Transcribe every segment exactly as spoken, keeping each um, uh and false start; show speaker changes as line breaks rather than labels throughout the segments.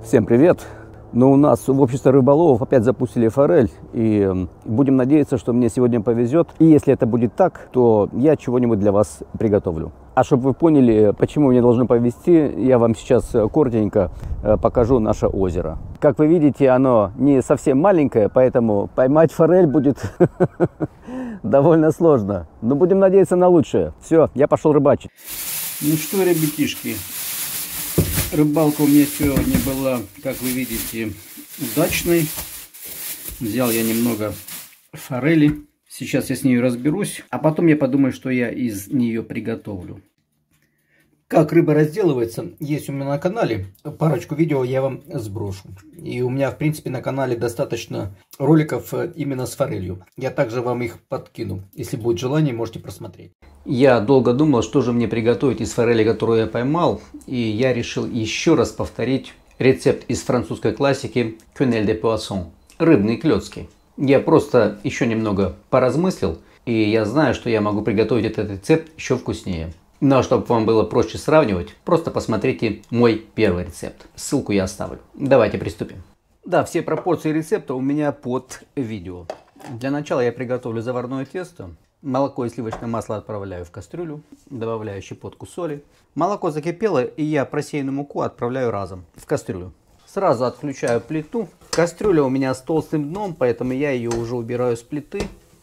Всем привет! Ну, у нас в обществе рыболовов опять запустили форель, и будем надеяться, что мне сегодня повезет. И если это будет так, то я чего-нибудь для вас приготовлю. А чтобы вы поняли, почему мне должно повезти, я вам сейчас коротенько покажу наше озеро. Как вы видите, оно не совсем маленькое, поэтому поймать форель будет довольно сложно. Но будем надеяться на лучшее. Все, я пошел рыбачить.
Ну что, ребятишки, рыбалка у меня сегодня была, как вы видите, удачной. Взял я немного форели. Сейчас я с ней разберусь, а потом я подумаю, что я из нее приготовлю. Как рыба разделывается, есть у меня на канале. Парочку видео я вам сброшу. И у меня, в принципе, на канале достаточно роликов именно с форелью. Я также вам их подкину. Если будет желание, можете просмотреть. Я долго думал, что же мне приготовить из форели, которую я поймал. И я решил еще раз повторить рецепт из французской классики «Quenelle de poisson» – рыбные клетки. Я просто еще немного поразмыслил, и я знаю, что я могу приготовить этот рецепт еще вкуснее. Но чтобы вам было проще сравнивать, просто посмотрите мой первый рецепт. Ссылку я оставлю. Давайте приступим. Да, все пропорции рецепта у меня под видео. Для начала я приготовлю заварное тесто. Молоко и сливочное масло отправляю в кастрюлю, добавляю щепотку соли. Молоко закипело, и я просеянную муку отправляю разом в кастрюлю. Сразу отключаю плиту. Кастрюля у меня с толстым дном, поэтому я ее уже убираю с плиты.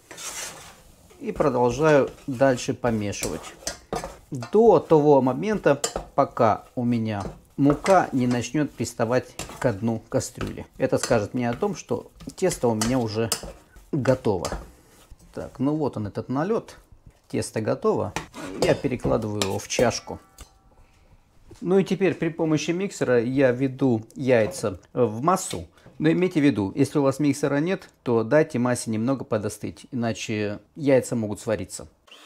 И продолжаю дальше помешивать. До того момента, пока у меня мука не начнет приставать к дну кастрюли. Это скажет мне о том, что тесто у меня уже готово. Так, ну вот он, этот налет. Тесто готово. Я перекладываю его в чашку. Ну и теперь при помощи миксера я введу яйца в массу. Но имейте в виду, если у вас миксера нет, то дайте массе немного подостыть, иначе яйца могут свариться.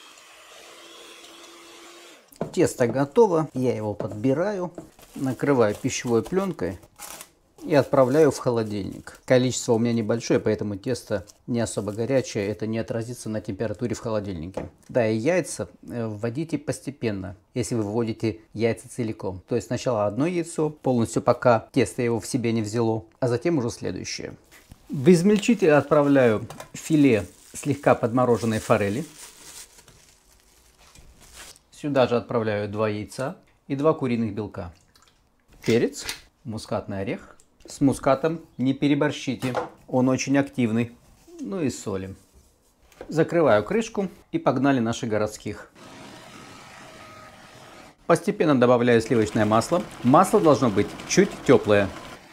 Тесто готово, я его подбираю, накрываю пищевой пленкой и отправляю в холодильник. Количество у меня небольшое, поэтому тесто не особо горячее, это не отразится на температуре в холодильнике. Да, и яйца вводите постепенно, если вы вводите яйца целиком. То есть сначала одно яйцо, полностью пока тесто его в себе не взяло, а затем уже следующее. В измельчитель отправляю филе слегка подмороженной форели. Сюда же отправляю два яйца и два куриных белка. Перец, мускатный орех. С мускатом не переборщите, он очень активный. Ну и соли. Закрываю крышку и погнали наших городских. Постепенно добавляю сливочное масло. Масло должно быть чуть теплое.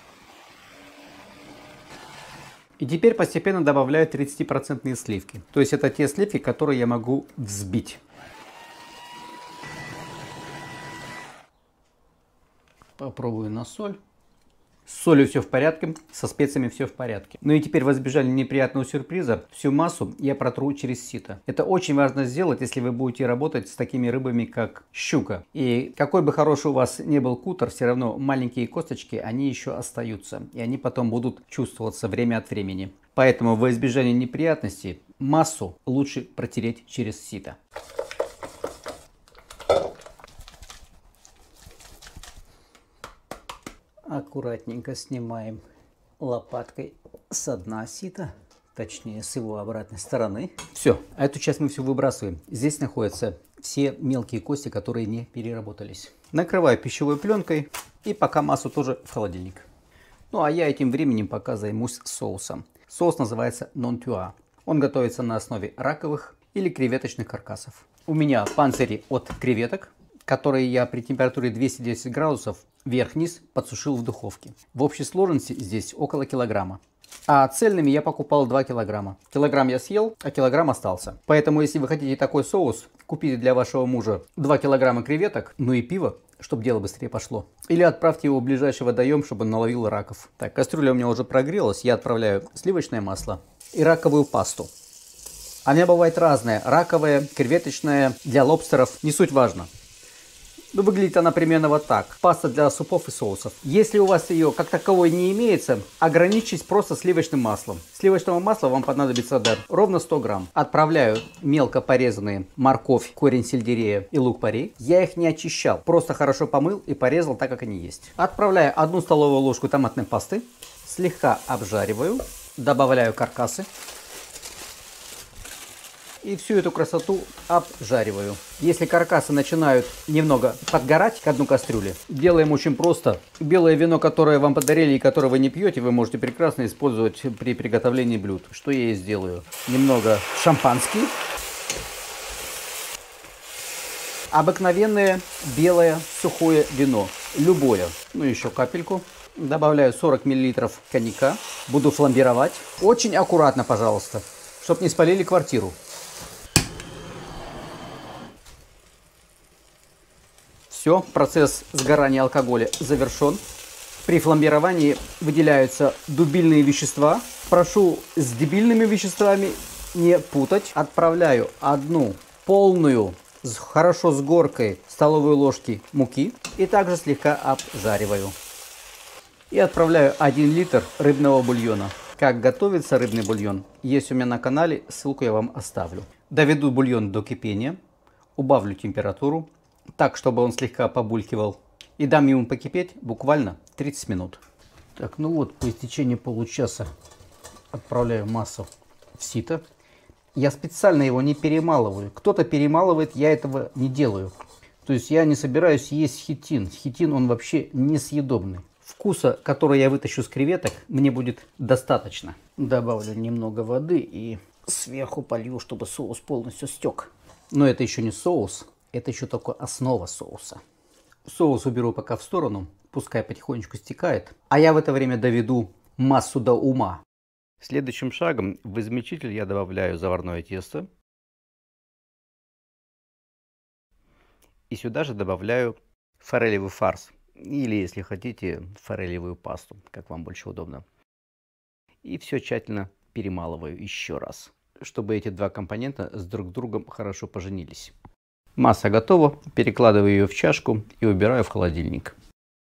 И теперь постепенно добавляю тридцатипроцентные сливки. То есть это те сливки, которые я могу взбить. Попробую на соль. С солью все в порядке, со специями все в порядке. Ну и теперь, во избежание неприятного сюрприза, всю массу я протру через сито. Это очень важно сделать, если вы будете работать с такими рыбами, как щука. И какой бы хороший у вас не был кутер, все равно маленькие косточки, они еще остаются. И они потом будут чувствоваться время от времени. Поэтому во избежание неприятностей массу лучше протереть через сито. Аккуратненько снимаем лопаткой с дна сита, точнее с его обратной стороны. Все, эту часть мы все выбрасываем. Здесь находятся все мелкие кости, которые не переработались. Накрываю пищевой пленкой и пока массу тоже в холодильник. Ну а я этим временем пока займусь соусом. Соус называется non-tuа. Он готовится на основе раковых или креветочных каркасов. У меня панцири от креветок, которые я при температуре двести десять градусов вверх-вниз подсушил в духовке. В общей сложности здесь около килограмма. А цельными я покупал два килограмма. Килограмм я съел, а килограмм остался. Поэтому, если вы хотите такой соус, купите для вашего мужа два килограмма креветок, ну и пиво, чтобы дело быстрее пошло. Или отправьте его в ближайший водоем, чтобы он наловил раков. Так, кастрюля у меня уже прогрелась. Я отправляю сливочное масло и раковую пасту. Она бывает разная. Раковая, креветочная, для лобстеров. Не суть важно. Ну, выглядит она примерно вот так. Паста для супов и соусов. Если у вас ее как таковой не имеется, ограничьтесь просто сливочным маслом. Сливочного масла вам понадобится да, ровно сто грамм. Отправляю мелко порезанные морковь, корень сельдерея и лук-порей. Я их не очищал, просто хорошо помыл и порезал так, как они есть. Отправляю одну столовую ложку томатной пасты, слегка обжариваю, добавляю каркасы. И всю эту красоту обжариваю. Если каркасы начинают немного подгорать к дну кастрюли, делаем очень просто. Белое вино, которое вам подарили и которое вы не пьете, вы можете прекрасно использовать при приготовлении блюд. Что я и сделаю. Немного шампанский. Обыкновенное белое сухое вино. Любое. Ну еще капельку. Добавляю сорок миллилитров коньяка. Буду фламбировать. Очень аккуратно, пожалуйста, чтобы не спалили квартиру. Все, процесс сгорания алкоголя завершен. При фламбировании выделяются дубильные вещества. Прошу с дебильными веществами не путать. Отправляю одну полную, хорошо с горкой столовой ложки муки. И также слегка обжариваю. И отправляю один литр рыбного бульона. Как готовится рыбный бульон, есть у меня на канале, ссылку я вам оставлю. Доведу бульон до кипения, убавлю температуру, так, чтобы он слегка побулькивал. И дам ему покипеть буквально тридцать минут. Так, ну вот, по истечении получаса отправляю массу в сито. Я специально его не перемалываю. Кто-то перемалывает, я этого не делаю. То есть я не собираюсь есть хитин. Хитин, он вообще несъедобный. Вкуса, который я вытащу с креветок, мне будет достаточно. Добавлю немного воды и сверху полью, чтобы соус полностью стек. Но это еще не соус. Это еще только основа соуса. Соус уберу пока в сторону, пускай потихонечку стекает. А я в это время доведу массу до ума.
Следующим шагом в измельчитель я добавляю заварное тесто. И сюда же добавляю форелевый фарш. Или, если хотите, форелевую пасту, как вам больше удобно. И все тщательно перемалываю еще раз, чтобы эти два компонента с друг другом хорошо поженились. Масса готова, перекладываю ее в чашку и убираю в холодильник.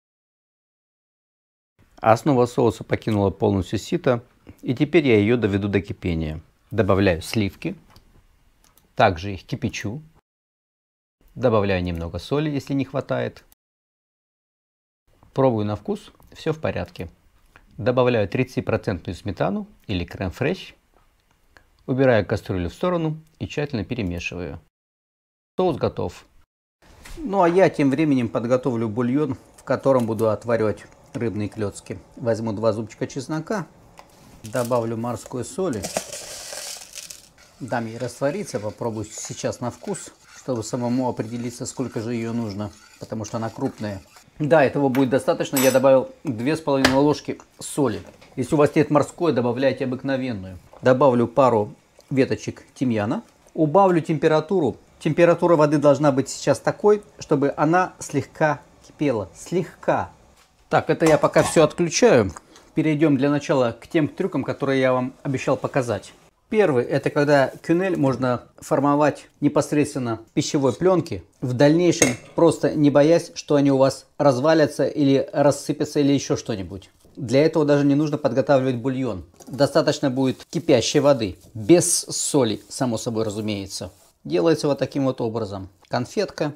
Основа соуса покинула полностью сито, и теперь я ее доведу до кипения. Добавляю сливки, также их кипячу, добавляю немного соли, если не хватает. Пробую на вкус, все в порядке. Добавляю тридцатипроцентную сметану или крем-фреш, убираю кастрюлю в сторону и тщательно перемешиваю. Соус готов. Ну а я тем временем подготовлю бульон, в котором буду отваривать рыбные клетки. Возьму два зубчика чеснока, добавлю морской соли, дам ей раствориться, попробую сейчас на вкус, чтобы самому определиться, сколько же ее нужно, потому что она крупная. Да, этого будет достаточно. Я добавил две с половиной ложки соли. Если у вас нет морской, добавляйте обыкновенную. Добавлю пару веточек тимьяна. Убавлю температуру. Температура воды должна быть сейчас такой, чтобы она слегка кипела. Слегка. Так, это я пока все отключаю. Перейдем для начала к тем трюкам, которые я вам обещал показать. Первый, это когда кюнель можно формовать непосредственно в пищевой пленке. В дальнейшем просто не боясь, что они у вас развалятся или рассыпятся или еще что-нибудь. Для этого даже не нужно подготавливать бульон. Достаточно будет кипящей воды. Без соли, само собой разумеется. Делается вот таким вот образом. Конфетка.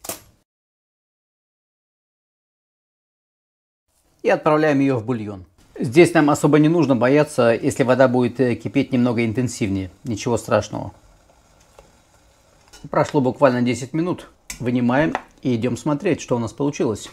И отправляем ее в бульон. Здесь нам особо не нужно бояться, если вода будет кипеть немного интенсивнее. Ничего страшного. Прошло буквально десять минут. Вынимаем и идем смотреть, что у нас получилось.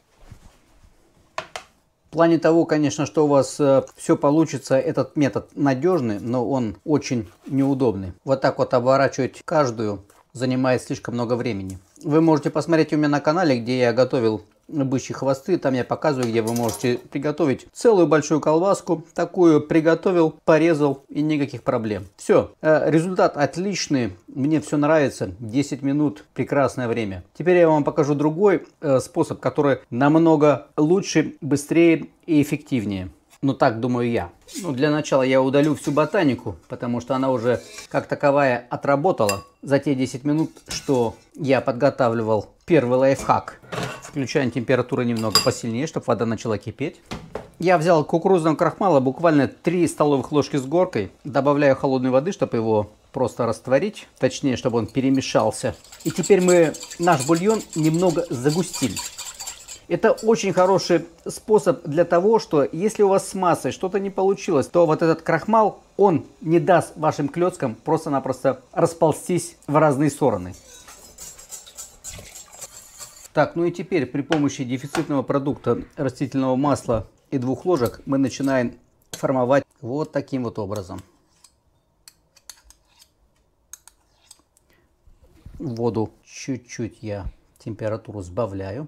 В плане того, конечно, что у вас все получится, этот метод надежный, но он очень неудобный. Вот так вот оборачивать каждую занимает слишком много времени. Вы можете посмотреть у меня на канале, где я готовил бычьи хвосты. Там я показываю, где вы можете приготовить целую большую колбаску. Такую приготовил, порезал и никаких проблем. Все, результат отличный. Мне все нравится. десять минут, прекрасное время. Теперь я вам покажу другой способ, который намного лучше, быстрее и эффективнее. Ну так думаю я. Ну, для начала я удалю всю ботанику, потому что она уже как таковая отработала за те десять минут, что я подготавливал
Первый лайфхак. Включаем температуру немного посильнее, чтобы вода начала кипеть. Я взял кукурузного крахмала буквально три столовых ложки с горкой. Добавляю холодной воды, чтобы его просто растворить. Точнее, чтобы он перемешался. И теперь мы наш бульон немного загустили. Это очень хороший способ для того, что если у вас с массой что-то не получилось, то вот этот крахмал, он не даст вашим клеткам просто-напросто расползтись в разные стороны. Так, ну и теперь при помощи дефицитного продукта растительного масла и двух ложек мы начинаем формовать вот таким вот образом. Воду чуть-чуть я температуру сбавляю.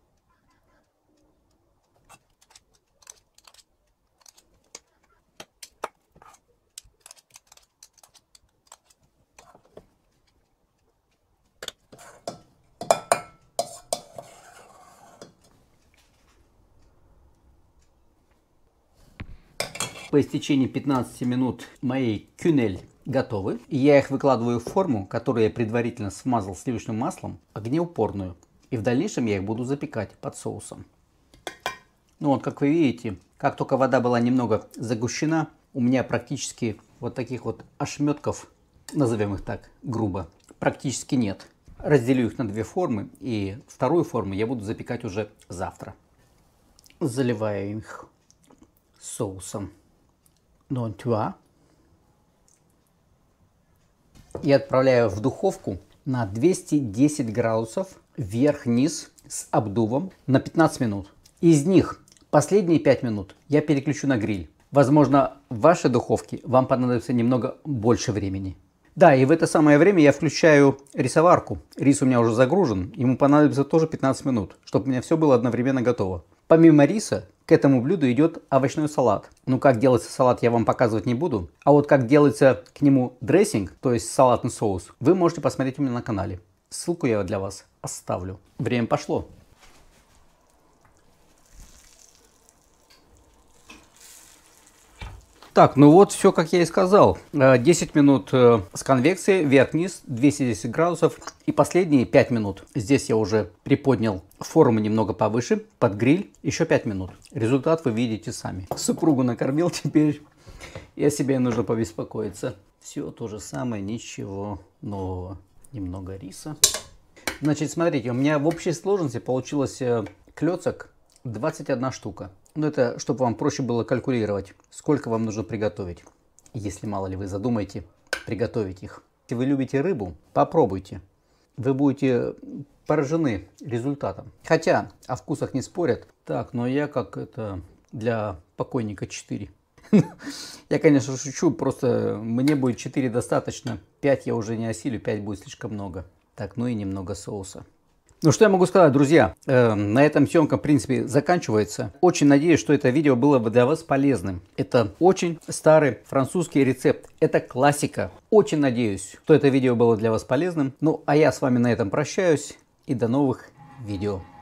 По истечении пятнадцати минут мои кюнель готовы. И я их выкладываю в форму, которую я предварительно смазал сливочным маслом, огнеупорную. И в дальнейшем я их буду запекать под соусом. Ну вот, как вы видите, как только вода была немного загущена, у меня практически вот таких вот ошметков, назовем их так грубо, практически нет. Разделю их на две формы, и вторую форму я буду запекать уже завтра. Заливаю их соусом нонтуа и отправляю в духовку на двести десять градусов вверх-вниз с обдувом на пятнадцать минут. Из них последние пять минут я переключу на гриль. Возможно, в вашей духовке вам понадобится немного больше времени. Да, и в это самое время я включаю рисоварку. Рис у меня уже загружен, ему понадобится тоже пятнадцать минут, чтобы у меня все было одновременно готово. Помимо риса, к этому блюду идет овощной салат. Ну, как делается салат, я вам показывать не буду. А вот как делается к нему дрессинг, то есть салатный соус, вы можете посмотреть у меня на канале. Ссылку я для вас оставлю. Время пошло. Так, ну вот все, как я и сказал. десять минут с конвекцией, вверх-вниз, двести десять градусов. И последние пять минут. Здесь я уже приподнял форму немного повыше, под гриль. Еще пять минут. Результат вы видите сами. Супругу накормил, теперь и о себе нужно побеспокоиться. Все то же самое, ничего нового. Немного риса. Значит, смотрите, у меня в общей сложности получилось клёцок двадцать одна штука. Но это, чтобы вам проще было калькулировать, сколько вам нужно приготовить, если мало ли вы задумаете приготовить их. Если вы любите рыбу, попробуйте. Вы будете поражены результатом. Хотя о вкусах не спорят. Так, но я как это для покойника четыре. Я, конечно, шучу, просто мне будет четыре достаточно. пять я уже не осилю, пять будет слишком много. Так, ну и немного соуса. Ну что я могу сказать, друзья, э, на этом съемка в принципе заканчивается. Очень надеюсь, что это видео было бы для вас полезным. Это очень старый французский рецепт, это классика. Очень надеюсь, что это видео было для вас полезным. Ну а я с вами на этом прощаюсь и до новых видео.